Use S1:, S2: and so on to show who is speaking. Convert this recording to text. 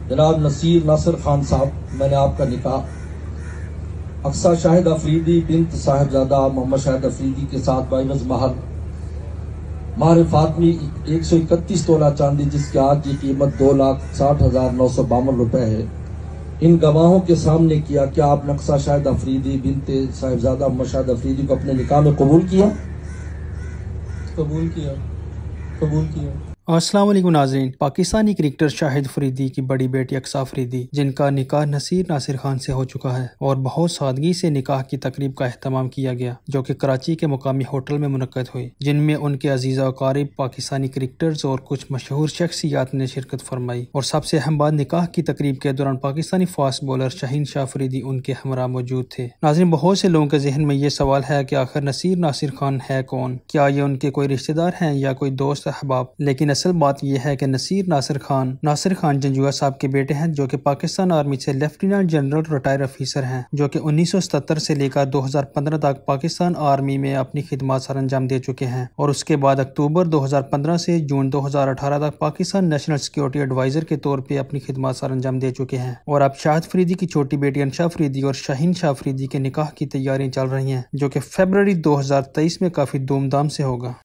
S1: جناب نصیر ناصر خان صاحب، میں نے آپ کا نکاح اقصی شاہد افریدی بنت صاحبزادہ محمد شاہد افریدی کے ساتھ بعوض مہر فاطمی 131 تولہ چاندی، جس کی آج کی قیمت 2,60,952 روپے ہے، ان گواہوں کے سامنے کیا۔ کیا آپ نے اقصی شاہد افریدی بنت صاحبزادہ محمد شاہد افریدی کو اپنے نکاح میں قبول کیا؟
S2: قبول کیا۔
S3: السلام علیکم ناظرین۔ پاکستانی کرکٹر شاہد افریدی کی بڑی بیٹی اقصی افریدی، جن کا نکاح نصیر ناصر خان سے ہو چکا ہے، اور بہت سادگی سے نکاح کی تقریب کا اہتمام کیا گیا، جو کہ کراچی کے مقامی ہوٹل میں منعقد ہوئی، جن میں ان کے عزیز و اقارب، پاکستانی کرکٹرز اور کچھ مشہور شخصیات نے شرکت فرمائی۔ اور سب سے اہم بات، نکاح کی تقریب کے دوران پاکستانی فاسٹ بولر شاہین شاہ افریدی ان کے ہمراہ موجود تھے۔ ناظرین، بہت سے لوگوں کے ذہن میں یہ سوال ہے کہ آخر نصیر ناصر خان ہے کون؟ کیا یہ ان کے کوئی رشتہ دار ہیں یا کوئی دوست احباب؟ لیکن اصل بات یہ ہے کہ نصیر ناصر خان جنجوعہ صاحب کے بیٹے ہیں، جو کہ پاکستان آرمی سے لیفٹیننٹ جنرل ریٹائر افیسر ہیں، جو کہ 1977 سے لے کر 2015 تک پاکستان آرمی میں اپنی خدمات سر انجام دے چکے ہیں، اور اس کے بعد اکتوبر 2015 سے جون 2018 تک پاکستان نیشنل سیکیورٹی ایڈوائزر کے طور پہ اپنی خدمات سر انجام دے چکے ہیں۔ اور اب شاہد افریدی کی چھوٹی بیٹی انشا افریدی اور شاہین شاہ افریدی کے نکاح کی تیاریاں چل رہی ہیں، جو کہ فروری 2023 میں کافی دھوم دھام سے ہوگا۔